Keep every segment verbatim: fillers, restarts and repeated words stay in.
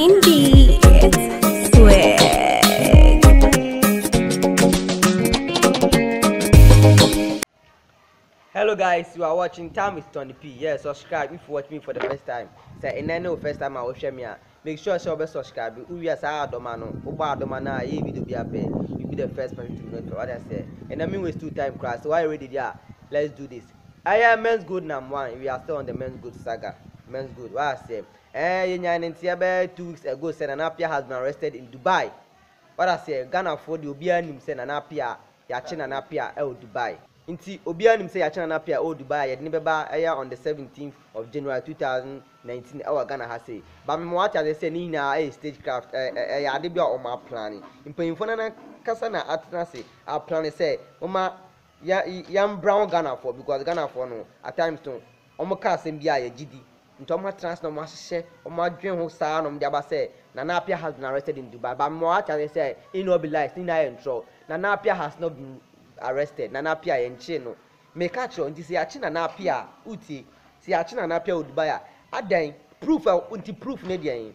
Main beat. Swag. Hello guys, you are watching Time with Tony P. Yeah, subscribe if you watch me for the first time. Say in any first time I will share me. Make sure you subscribe. We are sa domano. Uba domana. Ye video be up. You be the first person to know what I say. And I mean waste two time class. So why ready there? Let's do this. I am Menzgold Nana one. We are still on the Menzgold saga. Menzgold. What I say? Eh, you know, two weeks ago, said Nana Appiah has been arrested in Dubai. What I say? Ghana for the Obian him said Nana Appiah. Yachin Nana Appiah el Dubai. Inti Obian him say Yachin Nana Appiah el Dubai. Yet never buy on the seventeenth of January two thousand nineteen. Our Ghana has say. But me watch as they say Nina a stagecraft. Eh, eh, adibia on my planning. In Payfona Kasana Atnasi, our plan say, Oma. Ya yam brown Ghana for because Ghana for no at times to omo ka sem bia ya gidi nto omo trans no mo hye omo adwen ho saa no mde aba say Nana Appiah has been arrested in Dubai but mo actually say he no be lies in na intro Nana Appiah has not been arrested Nana Appiah ye nche no me ka cho nti se ya chi Nana Appiah uti se ya chi Nana Appiah Dubai adan proof unti proof ne de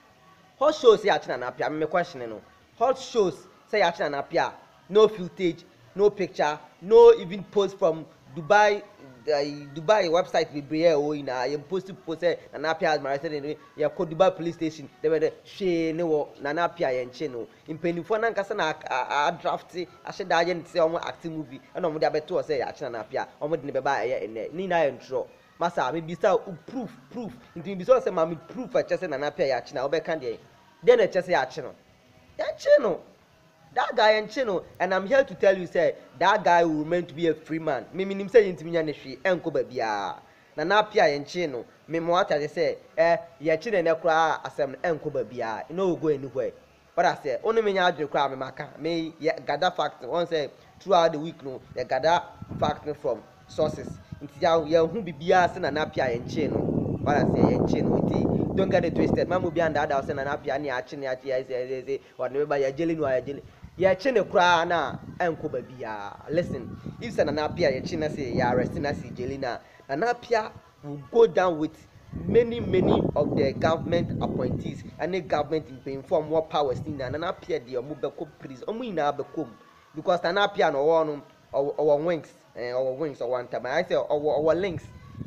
hot shows se ya chi Nana Appiah me question no hot shows say ya chi Nana Appiah no footage, no picture, no even post from Dubai, the Dubai website we bring oh in a post to post Nana Appiah has been arrested in ya called Dubai police station. They were the she no Nana Appiah and Cheno. In Penifona Casana a drafty, I said I didn't say almost acting movie, and on the better say Nana Appiah, almost never buy a Nina and Tro. Massa, maybe so proof, proof. Into the source of mammy proof at Chess and Nana Appiah Yachina, or Candy. Then a Chess Yachino. Yachino. That guy and channel, and I'm here to tell you, say that guy will meant to be a free man. Me him say into me and she enko babia. Nana Appiah and channel, me what I say, eh, ya chin and cry asem enko babia. You know go anywhere. But I say only me ya cry me maka. Me ya gather facts. One say throughout the week no, ya gather facts from sources. Into ya ya who be bia say Nana Appiah and channel. What I say and channel. Don't get it twisted. Mamu be under that say Nana Appiah ni achin ya say say or never ya jelly no ya jelly. Ya chene kra na enko babia. Listen, if Nana Appiah ya chene say ya arresting us Jelina, Nana Appiah will go down with many many of the government appointees and the government in inform what powers in Nana Appiah the omo beko please omo ina bekom because Nana Appiah no one our wings eh our wings or one time I say our our links.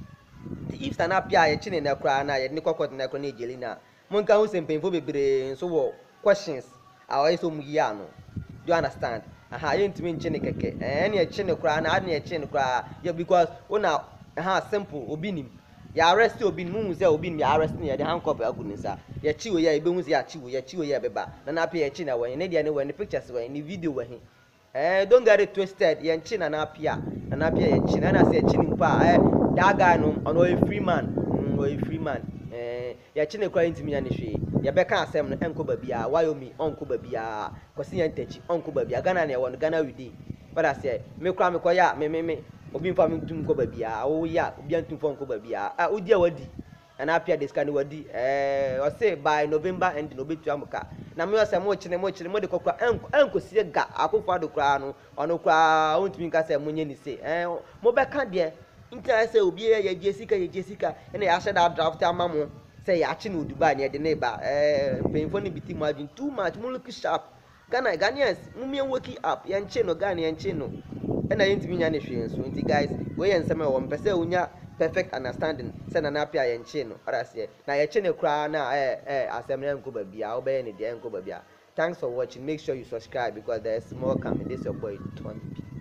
If Nana Appiah ya chene na kra na ya ni kokot na kra na Jelina monka hu sempemfo bebre so wo questions awai so mu ya no. Do you understand? Aha, you need to mean chene keke. Any a chene kra na any a chene kra. Yeah, because una aha simple obinim. Ya arrest obin mu say obin ya arrest ne ya de handcuff agunisa. Ya chiwo ya ebe hu say ya chiwo ya chiwo ya beba. Nana Appiah ya chene wa ne dia ne wa ne pictures wa ne video wa he. Eh don't get it twisted. Ya chene Nana Appiah. Nana Appiah ya chene na say chene mpa eh that guy no ono a free man. Mm, a free man. Eh ya chene kra ntimi ya ne hwe. Ya beka asem no enko babia wayomi onko babia kwasi yantachi onko babia Ghana na won Ghana widi but I say me kra me koya me me me obi mfa me tum ko babia o ya obi antum fo onko babia ah odi a wadi Nana Appiah this kind wadi eh o say by November end no betu amuka na me say mo chine mo chine mo de kokra enko enko sie ga akofo ado kra no ono kra ontumi nka say monye ni say eh mo beka de nka say obi ya jesika ya jesika ene ya sheda draft amamo say ya chi no Dubai near the neighbor eh painful ni biti margin too much mo look sharp Ghana Ghanaians mo me wake up yan che no Ghana yan che no e na yintimi nya ne hwe so nti guys we yan sema wo mpese unya perfect understanding say Nana Appiah yan che no ora say na ya che ne kura na eh eh asem na nko ba bia wo be ne de nko ba bia. Thanks for watching. Make sure you subscribe because there is more coming. This your boy Tony P.